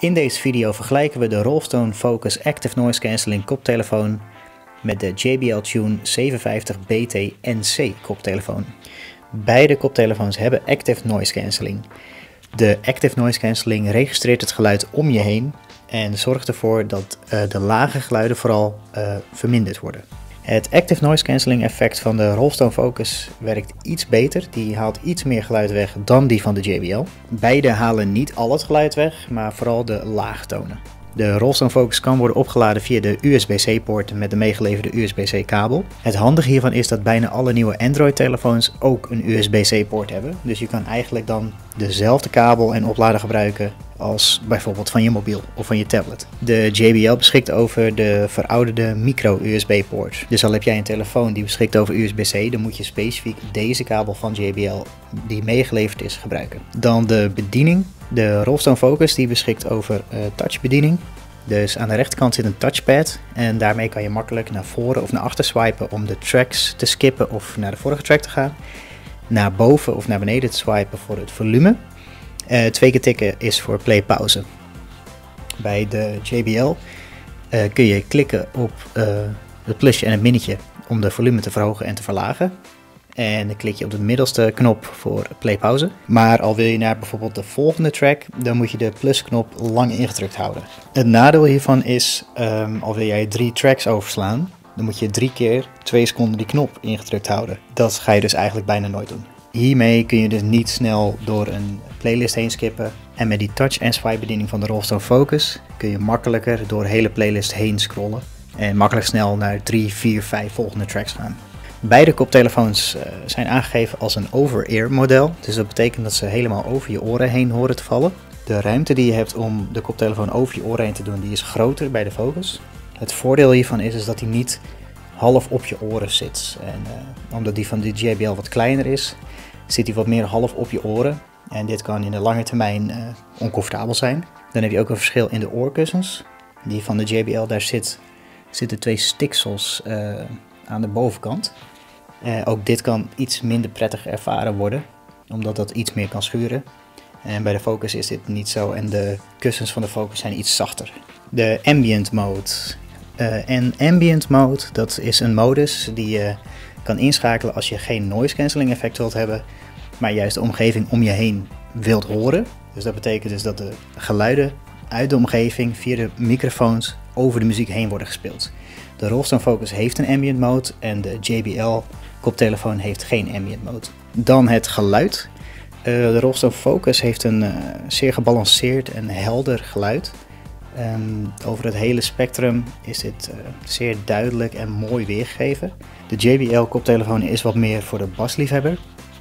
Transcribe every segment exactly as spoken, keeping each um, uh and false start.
In deze video vergelijken we de Rollstone Focus Active Noise Cancelling koptelefoon met de J B L Tune zevenenvijftig B T N C koptelefoon. Beide koptelefoons hebben Active Noise Cancelling. De Active Noise Cancelling registreert het geluid om je heen en zorgt ervoor dat uh, de lage geluiden vooral uh, verminderd worden. Het Active Noise Cancelling effect van de Rollstone Focus werkt iets beter. Die haalt iets meer geluid weg dan die van de J B L. Beide halen niet al het geluid weg, maar vooral de laagtonen. De Rollstone Focus kan worden opgeladen via de U S B C poort met de meegeleverde U S B C kabel. Het handige hiervan is dat bijna alle nieuwe Android telefoons ook een U S B C poort hebben. Dus je kan eigenlijk dan dezelfde kabel en oplader gebruiken als bijvoorbeeld van je mobiel of van je tablet. De J B L beschikt over de verouderde micro U S B poort. Dus al heb jij een telefoon die beschikt over U S B C, dan moet je specifiek deze kabel van J B L die meegeleverd is gebruiken. Dan de bediening. De Rollstone Focus die beschikt over uh, touchbediening. Dus aan de rechterkant zit een touchpad en daarmee kan je makkelijk naar voren of naar achter swipen om de tracks te skippen of naar de vorige track te gaan. Naar boven of naar beneden te swipen voor het volume. Uh, twee keer tikken is voor play-pauze. Bij de J B L uh, kun je klikken op uh, het plusje en het minnetje om de volume te verhogen en te verlagen. En dan klik je op de middelste knop voor play-pauze. Maar al wil je naar bijvoorbeeld de volgende track, dan moet je de plusknop lang ingedrukt houden. Het nadeel hiervan is, um, al wil jij drie tracks overslaan, dan moet je drie keer twee seconden die knop ingedrukt houden. Dat ga je dus eigenlijk bijna nooit doen. Hiermee kun je dus niet snel door een playlist heen skippen. En met die touch en swipe bediening van de Rollstone Focus kun je makkelijker door de hele playlist heen scrollen. En makkelijk snel naar drie, vier, vijf volgende tracks gaan. Beide koptelefoons uh, zijn aangegeven als een over-ear model. Dus dat betekent dat ze helemaal over je oren heen horen te vallen. De ruimte die je hebt om de koptelefoon over je oren heen te doen, die is groter bij de Focus. Het voordeel hiervan is, is dat hij niet half op je oren zit. En uh, omdat die van de J B L wat kleiner is, zit hij wat meer half op je oren. En dit kan in de lange termijn uh, oncomfortabel zijn. Dan heb je ook een verschil in de oorkussens. Die van de J B L, daar zit, zitten twee stiksels uh, aan de bovenkant. Uh, ook dit kan iets minder prettig ervaren worden, omdat dat iets meer kan schuren. En bij de Focus is dit niet zo en de kussens van de Focus zijn iets zachter. De Ambient Mode. Uh, en Ambient Mode, dat is een modus die je kan inschakelen als je geen noise cancelling effect wilt hebben, maar juist de omgeving om je heen wilt horen. Dus dat betekent dus dat de geluiden uit de omgeving via de microfoons over de muziek heen worden gespeeld. De Rollstone Focus heeft een Ambient Mode en de J B L koptelefoon heeft geen Ambient Mode. Dan het geluid. Uh, de Rollstone Focus heeft een uh, zeer gebalanceerd en helder geluid. Um, over het hele spectrum is dit uh, zeer duidelijk en mooi weergegeven. De J B L koptelefoon is wat meer voor de basliefhebber.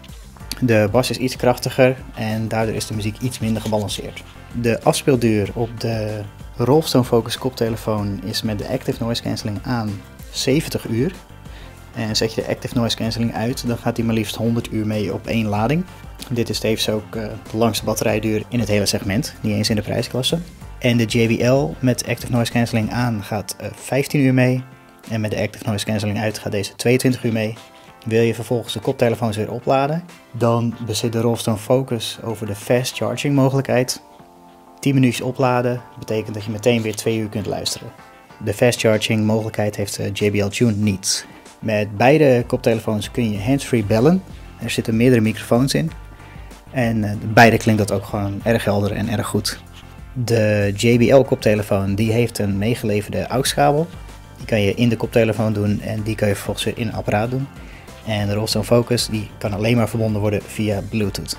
De bas is iets krachtiger en daardoor is de muziek iets minder gebalanceerd. De afspeelduur op de Rollstone Focus koptelefoon is met de Active Noise Cancelling aan zeventig uur. En zet je de Active Noise Cancelling uit, dan gaat hij maar liefst honderd uur mee op één lading. Dit is tevens ook uh, de langste batterijduur in het hele segment, niet eens in de prijsklasse. En de J B L met Active Noise Cancelling aan gaat uh, vijftien uur mee. En met de Active Noise Cancelling uit gaat deze tweeëntwintig uur mee. Wil je vervolgens de koptelefoons weer opladen, dan bezit de Rollstone Focus over de fast charging mogelijkheid. tien minuutjes opladen betekent dat je meteen weer twee uur kunt luisteren. De fast charging mogelijkheid heeft de J B L Tune niet. Met beide koptelefoons kun je handsfree bellen. Er zitten meerdere microfoons in. En uh, beide klinkt dat ook gewoon erg helder en erg goed. De J B L koptelefoon die heeft een meegeleverde A U X kabel. Die kan je in de koptelefoon doen en die kan je vervolgens weer in een apparaat doen. En de Rollstone Focus die kan alleen maar verbonden worden via Bluetooth.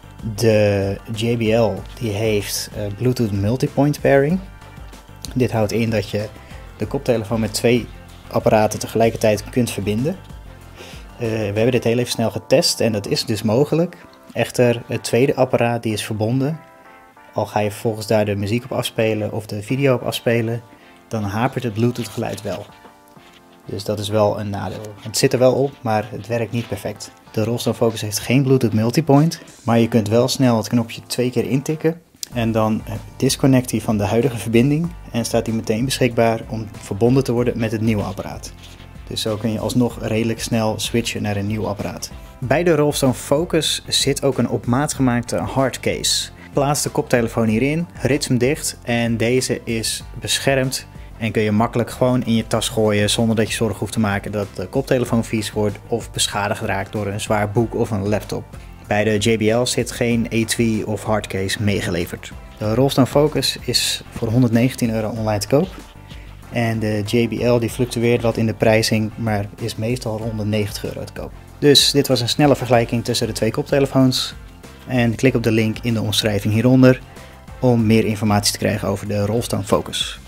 De J B L die heeft uh, Bluetooth multipoint pairing. Dit houdt in dat je de koptelefoon met twee apparaten tegelijkertijd kunt verbinden. Uh, we hebben dit heel even snel getest en dat is dus mogelijk. Echter, het tweede apparaat die is verbonden. Al ga je vervolgens daar de muziek op afspelen of de video op afspelen, dan hapert het Bluetooth geluid wel. Dus dat is wel een nadeel. Het zit er wel op, maar het werkt niet perfect. De Rollstone Focus heeft geen Bluetooth multipoint, maar je kunt wel snel het knopje twee keer intikken en dan disconnect hij van de huidige verbinding en staat hij meteen beschikbaar om verbonden te worden met het nieuwe apparaat. Dus zo kun je alsnog redelijk snel switchen naar een nieuw apparaat. Bij de Rollstone Focus zit ook een op maat gemaakte hardcase. Plaats de koptelefoon hierin, rits hem dicht en deze is beschermd en kun je makkelijk gewoon in je tas gooien zonder dat je zorgen hoeft te maken dat de koptelefoon vies wordt of beschadigd raakt door een zwaar boek of een laptop. Bij de J B L zit geen etui of hardcase meegeleverd. De Rollstone Focus is voor honderdnegentien euro online te koop. En de J B L die fluctueert wat in de prijzing, maar is meestal rond de negentig euro te koop. Dus dit was een snelle vergelijking tussen de twee koptelefoons. En klik op de link in de omschrijving hieronder om meer informatie te krijgen over de Rollstone Focus.